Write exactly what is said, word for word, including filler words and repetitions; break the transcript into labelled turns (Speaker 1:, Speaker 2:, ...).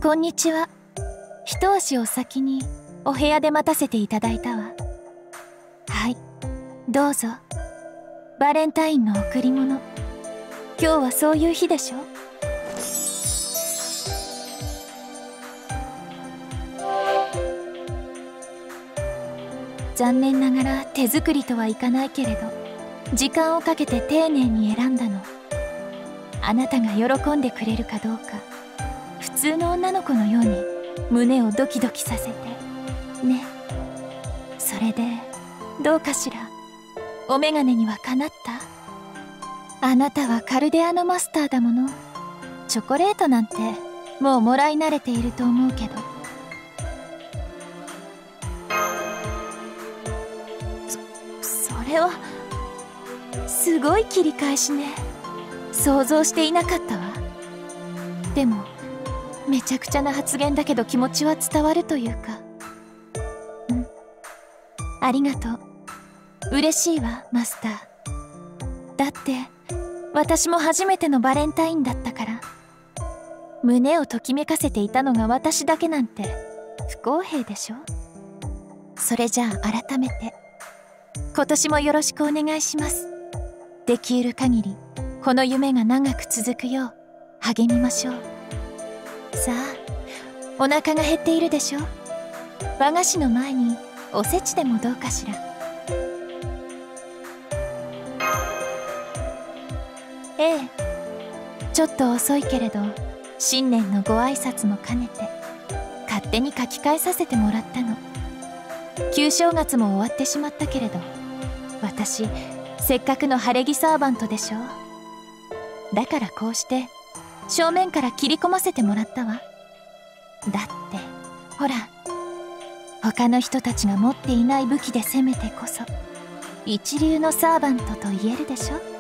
Speaker 1: こんにちは。一足お先にお部屋で待たせていただいたわ。はい、どうぞ。バレンタインの贈り物。今日はそういう日でしょ。残念ながら手作りとはいかないけれど、時間をかけて丁寧に選んだの。あなたが喜んでくれるかどうか、普通の女の子のように胸をドキドキさせてね。それでどうかしら、お眼鏡にはかなった？あなたはカルデアノマスターだもの。チョコレートなんてもうもらい慣れていると思うけど。そそれはすごい切り返しね。想像していなかったわ。でもめちゃくちゃな発言だけど気持ちは伝わるというか。うん、ありがとう。嬉しいわ、マスター。だって私も初めてのバレンタインだったから。胸をときめかせていたのが私だけなんて不公平でしょ。それじゃあ改めて今年もよろしくお願いします。できる限りこの夢が長く続くよう励みましょう。さあ、お腹が減っているでしょ。和菓子の前におせちでもどうかしら。ええ、ちょっと遅いけれど新年のご挨拶も兼ねて勝手に書き換えさせてもらったの。旧正月も終わってしまったけれど、私せっかくの晴れ着サーバントでしょ。だからこうして正面から切り込ませてもらったわ。だってほら、他の人たちが持っていない武器で攻めてこそ一流のサーバントと言えるでしょ。